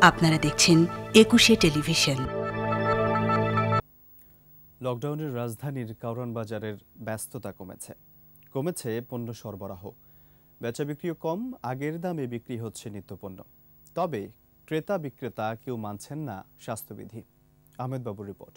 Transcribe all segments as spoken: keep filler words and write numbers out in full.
আপনারা দেখছেন একুশে টেলিভিশন। লকডাউনের রাজধানীর কারওয়ান বাজারের ব্যস্ততা কমেছে কমেছে পণ্য সরবরাহ, বেচা বিক্রিও কম, আগের দামে বিক্রি হচ্ছে নিত্যপণ্য। তবে ক্রেতা বিক্রেতা কেউ মানছেন না স্বাস্থ্যবিধি। আহমেদ বাবুর রিপোর্ট।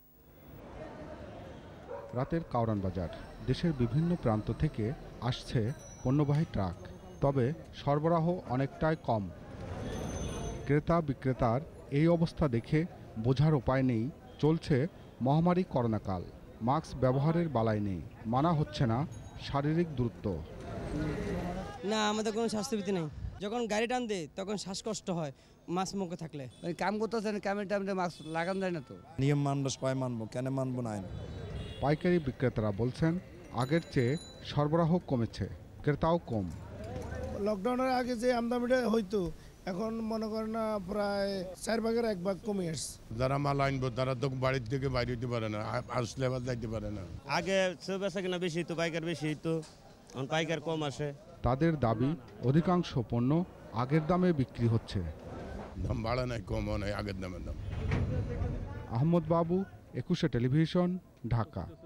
রাতের কারওয়ান বাজার, দেশের বিভিন্ন প্রান্ত থেকে আসছে পণ্যবাহী ট্রাক, তবে সরবরাহ অনেকটাই কম। ক্রেতা বিক্রেতার এই অবস্থা দেখে বোঝার উপায় নেই চলছে মহামারী করোনাকাল। মাস্ক ব্যবহারের বালাই নেই, মানা হচ্ছে না শারীরিক দূরত্ব। না, আমাদের কোনো স্বাস্থ্যবিধি নেই। যখন গাড়ি টান দেয় তখন শ্বাসকষ্ট হয় মাস্ক মুখে থাকলে। কাম করতেছেন, কামের টাইমে মাস্ক লাগানো যায় না তো। নিয়ম মানবো, সবাই মানবো, কেন মানবো না? পাইকারি বিক্রেতারা বলছেন আগের চেয়ে সরবরাহ কমেছে, ক্রেতাও কম। লকডাউনের আগে যে আমদানিটা হইতো এখন মনে করেন না প্রায় চার ভাগের এক ভাগ কমে আসছে। যারা মাল আনবো তারা তো বাড়ির থেকে বাইরে হইতে পারে না, আসলে আবার যাইতে পারে না। আগে বেচা কিনা বেশি হইতো, পাইকার বেশি হইতো, এখন পাইকার কম আসে। তাদের দাবি অধিকাংশ পণ্য আগের দামে বিক্রি হচ্ছে, দাম বাড়ে নাই, কমও নাই, আগের দামের দাম। আহমদ বাবু, একুশে টেলিভিশন, ঢাকা।